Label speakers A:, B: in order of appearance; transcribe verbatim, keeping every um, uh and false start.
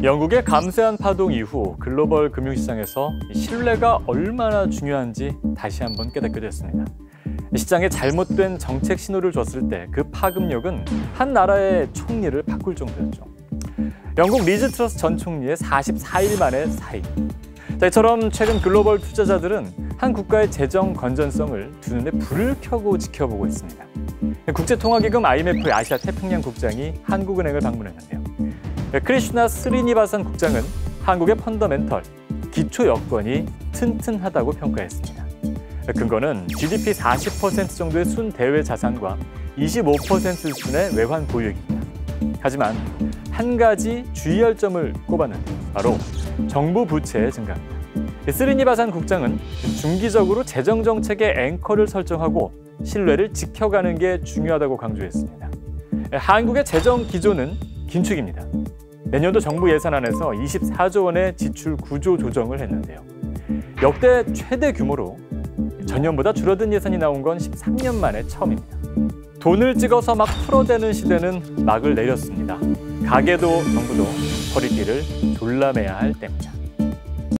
A: 영국의 감세한 파동 이후 글로벌 금융시장에서 신뢰가 얼마나 중요한지 다시 한번 깨닫게 됐습니다. 시장에 잘못된 정책 신호를 줬을 때 그 파급력은 한 나라의 총리를 바꿀 정도였죠. 영국 리즈 트러스 전 총리의 사십사 일 만의 사임. 자, 이처럼 최근 글로벌 투자자들은 한 국가의 재정 건전성을 두 눈에 불을 켜고 지켜보고 있습니다. 국제통화기금 아이엠에프의 아시아 태평양 국장이 한국은행을 방문했는데요. 크리슈나 스리니바산 국장은 한국의 펀더멘털, 기초 여건이 튼튼하다고 평가했습니다. 근거는 지디피 사십 퍼센트 정도의 순대외 자산과 이십오 퍼센트 수준의 외환 보유액입니다. 하지만 한 가지 주의할 점을 꼽았는데 바로 정부 부채의 증가입니다. 스리니바산 국장은 중기적으로 재정 정책의 앵커를 설정하고 신뢰를 지켜가는 게 중요하다고 강조했습니다. 한국의 재정 기조는 긴축입니다. 내년도 정부 예산안에서 이십사조 원의 지출 구조 조정을 했는데요. 역대 최대 규모로 전년보다 줄어든 예산이 나온 건 십삼 년 만에 처음입니다. 돈을 찍어서 막 풀어대는 시대는 막을 내렸습니다. 가게도 정부도 허리띠를 졸라매야 할 때입니다.